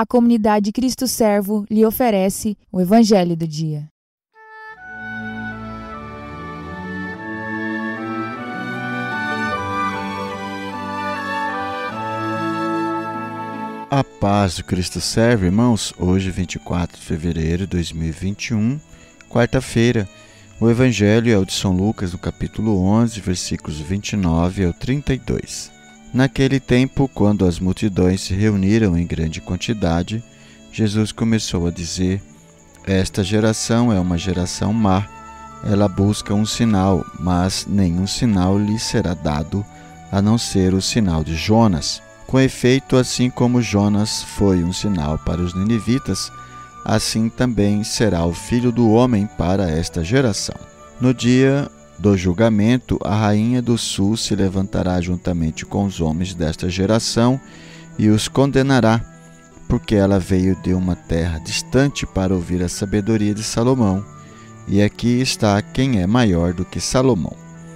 a comunidade Cristo Servo lhe oferece o Evangelho do Dia. A paz do Cristo Servo, irmãos. Hoje, 24 de fevereiro de 2021, quarta-feira. O Evangelho é o de São Lucas, no capítulo 11, versículos 29 ao 32. Naquele tempo, quando as multidões se reuniram em grande quantidade, Jesus começou a dizer: Esta geração é uma geração má. Ela busca um sinal, mas nenhum sinal lhe será dado, a não ser o sinal de Jonas. Com efeito, assim como Jonas foi um sinal para os ninivitas, assim também será o Filho do Homem para esta geração. No dia do julgamento, a rainha do sul se levantará juntamente com os homens desta geração e os condenará, porque ela veio de uma terra distante para ouvir a sabedoria de Salomão. E aqui está quem é maior do que Salomão.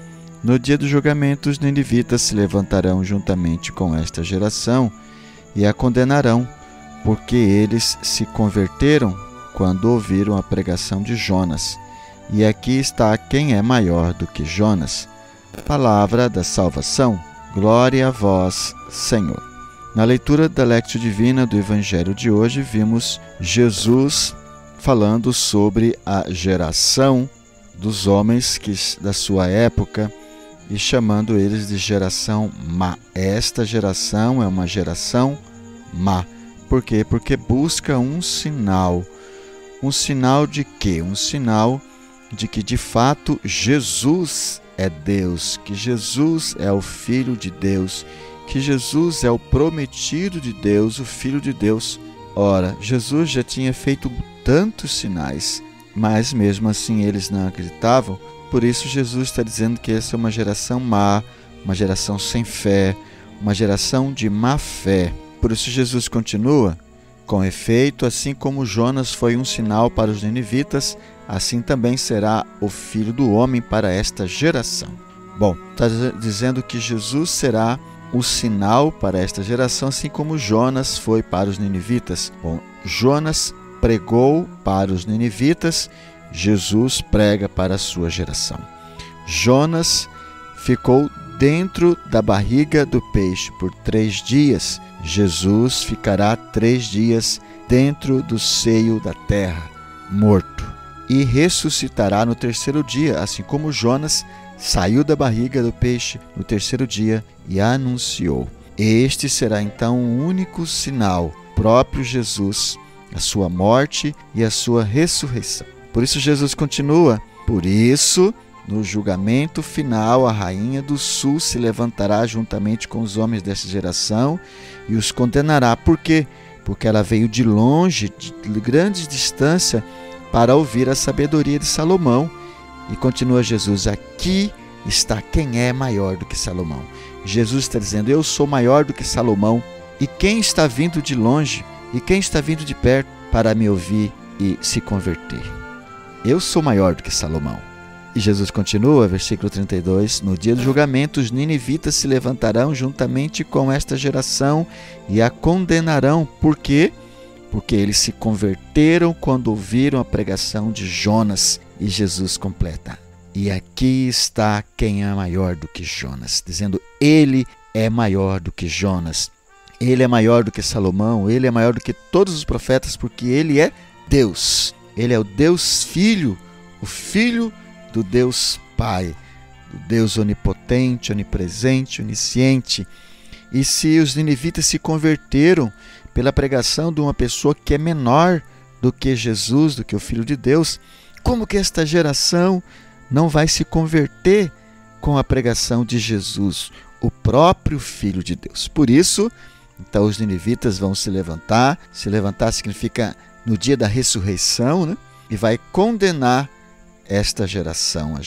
No dia do julgamento, os ninivitas se levantarão juntamente com esta geração e a condenarão, porque eles se converteram quando ouviram a pregação de Jonas. E aqui está quem é maior do que Jonas. Palavra da salvação. Glória a vós, Senhor. Na leitura da Lectio Divina do Evangelho de hoje, vimos Jesus falando sobre a geração dos homens da sua época, e chamando eles de geração má. Esta geração é uma geração má. Por quê? Porque busca um sinal. Um sinal de quê? Um sinal de que, de fato, Jesus é Deus, que Jesus é o Filho de Deus, que Jesus é o prometido de Deus, o Filho de Deus. Ora, Jesus já tinha feito tantos sinais, mas mesmo assim eles não acreditavam. Por isso Jesus está dizendo que essa é uma geração má, uma geração sem fé, uma geração de má fé. Por isso Jesus continua: com efeito, assim como Jonas foi um sinal para os ninivitas, assim também será o Filho do Homem para esta geração. Bom, está dizendo que Jesus será o sinal para esta geração, assim como Jonas foi para os ninivitas. Bom, Jonas pregou para os ninivitas, Jesus prega para a sua geração. Jonas ficou dentro da barriga do peixe por 3 dias. Jesus ficará 3 dias dentro do seio da terra, morto, e ressuscitará no 3º dia, assim como Jonas saiu da barriga do peixe no 3º dia e anunciou. Este será então o único sinal, próprio Jesus, a sua morte e a sua ressurreição. Por isso Jesus continua: por isso, no julgamento final, a rainha do sul se levantará juntamente com os homens desta geração e os condenará. Por quê? Porque ela veio de longe, de grande distância, para ouvir a sabedoria de Salomão. E continua Jesus: aqui está quem é maior do que Salomão. Jesus está dizendo: eu sou maior do que Salomão. E quem está vindo de longe e quem está vindo de perto para me ouvir e se converter? Eu sou maior do que Salomão. E Jesus continua, versículo 32, no dia do julgamento os ninivitas se levantarão juntamente com esta geração e a condenarão. Por quê? Porque eles se converteram quando ouviram a pregação de Jonas. E Jesus completa: e aqui está quem é maior do que Jonas, dizendo: ele é maior do que Jonas, ele é maior do que Salomão, ele é maior do que todos os profetas, porque ele é Deus. Ele é o Deus Filho, o Filho do Deus Pai, do Deus onipotente, onipresente, onisciente. E se os ninivitas se converteram pela pregação de uma pessoa que é menor do que Jesus, do que o Filho de Deus, como que esta geração não vai se converter com a pregação de Jesus, o próprio Filho de Deus? Por isso, então, os ninivitas vão se levantar. Se levantar significa no dia da ressurreição, né? E vai condenar esta geração, a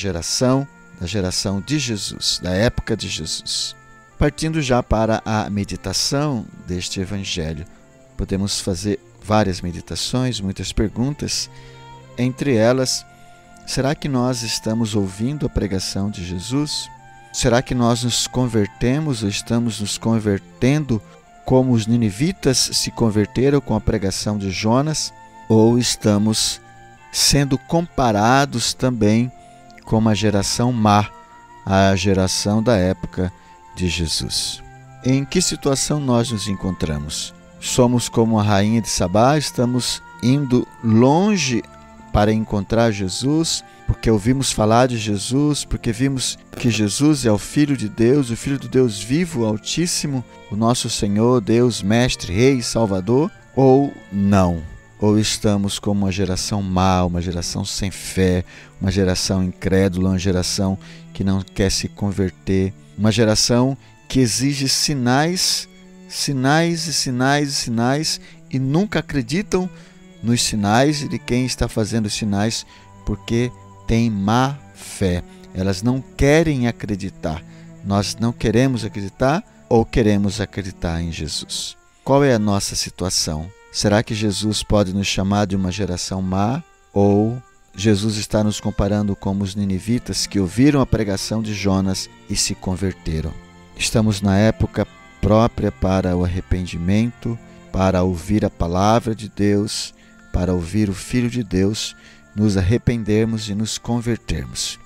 geração de Jesus, da época de Jesus. Partindo já para a meditação deste Evangelho, podemos fazer várias meditações, muitas perguntas. Entre elas, será que nós estamos ouvindo a pregação de Jesus? Será que nós nos convertemos ou estamos nos convertendo como os ninivitas se converteram com a pregação de Jonas, ou estamos sendo comparados também com uma geração má, a geração da época de Jesus? Em que situação nós nos encontramos? Somos como a rainha de Sabá, estamos indo longe para encontrar Jesus, porque ouvimos falar de Jesus, porque vimos que Jesus é o Filho de Deus, o Filho do Deus vivo, Altíssimo, o nosso Senhor, Deus, Mestre, Rei, Salvador, ou não? Ou estamos como uma geração má, uma geração sem fé, uma geração incrédula, uma geração que não quer se converter, uma geração que exige sinais, sinais e sinais e sinais, e nunca acreditam nos sinais de quem está fazendo os sinais, porque tem má fé. Elas não querem acreditar. Nós não queremos acreditar ou queremos acreditar em Jesus? Qual é a nossa situação? Será que Jesus pode nos chamar de uma geração má? Ou Jesus está nos comparando com os ninivitas que ouviram a pregação de Jonas e se converteram? Estamos na época própria para o arrependimento, para ouvir a palavra de Deus, para ouvir o Filho de Deus, nos arrependermos e nos convertermos.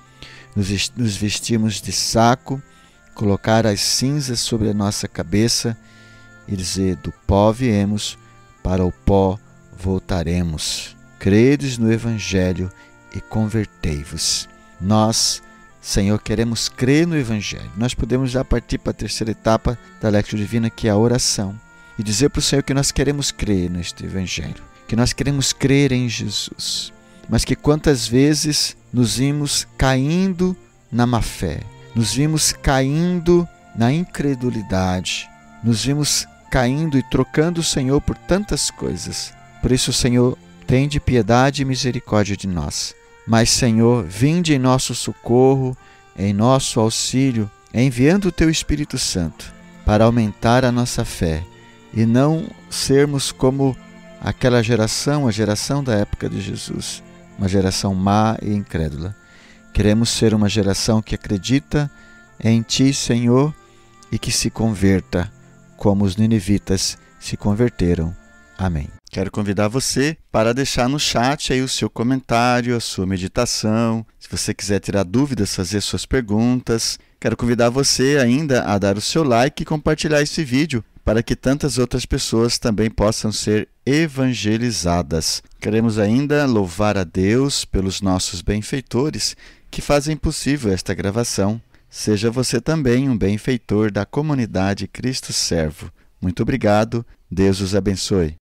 Nos vestimos de saco, colocar as cinzas sobre a nossa cabeça e dizer: do pó viemos, para o pó voltaremos. Credes no Evangelho e convertei-vos. Nós, Senhor, queremos crer no Evangelho. Nós podemos já partir para a terceira etapa da Lectio Divina, que é a oração, e dizer para o Senhor que nós queremos crer neste Evangelho, que nós queremos crer em Jesus, mas que quantas vezes nos vimos caindo na má-fé, nos vimos caindo na incredulidade, nos vimos caindo e trocando o Senhor por tantas coisas. Por isso, Senhor, tende piedade e misericórdia de nós. Mas, Senhor, vinde em nosso socorro, em nosso auxílio, enviando o Teu Espírito Santo para aumentar a nossa fé e não sermos como aquela geração, a geração da época de Jesus, uma geração má e incrédula. Queremos ser uma geração que acredita em Ti, Senhor, e que se converta, como os ninivitas se converteram. Amém. Quero convidar você para deixar no chat aí o seu comentário, a sua meditação. Se você quiser tirar dúvidas, fazer suas perguntas. Quero convidar você ainda a dar o seu like e compartilhar esse vídeo para que tantas outras pessoas também possam ser evangelizadas. Queremos ainda louvar a Deus pelos nossos benfeitores que fazem possível esta gravação. Seja você também um benfeitor da comunidade Cristo Servo. Muito obrigado. Deus os abençoe.